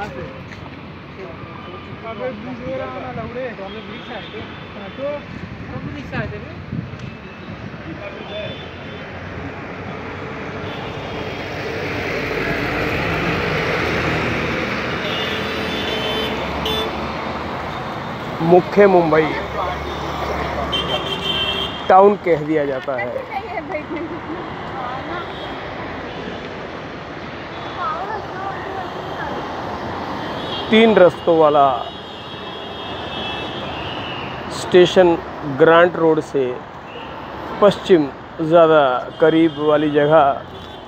कहाँ से? अबे ब्रिज हो रहा ना लौड़े। तो हमें ब्रिज से आए थे। तो हम ब्रिज से आए थे ना। मुख्य मुंबई टाउन कह दिया जाता है। 3 रस्तों वाला स्टेशन ग्रांट रोड से पश्चिम ज़्यादा करीब वाली जगह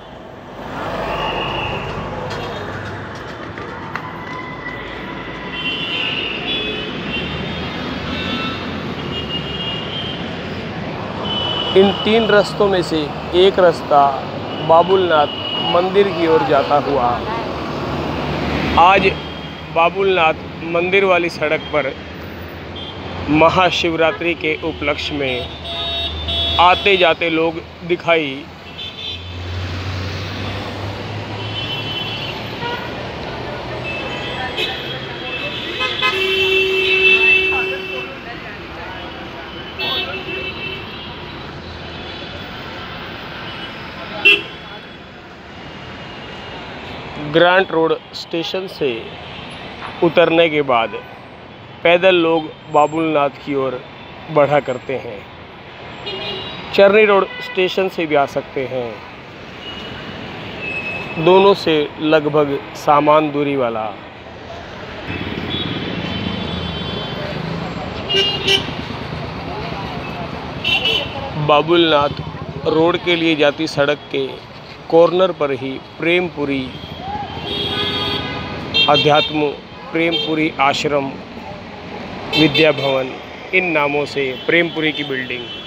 इन 3 रास्तों में से एक रास्ता बाबुलनाथ मंदिर की ओर जाता हुआ आज बाबुलनाथ मंदिर वाली सड़क पर महाशिवरात्रि के उपलक्ष्य में आते जाते लोग दिखाई ग्रांट रोड स्टेशन से उतरने के बाद पैदल लोग बाबुलनाथ की ओर बढ़ा करते हैं। चरनी रोड स्टेशन से भी आ सकते हैं। दोनों से लगभग समान दूरी वाला बाबुलनाथ रोड के लिए जाती सड़क के कॉर्नर पर ही प्रेमपुरी अध्यात्म, प्रेमपुरी आश्रम, विद्या भवन, इन नामों से प्रेमपुरी की बिल्डिंग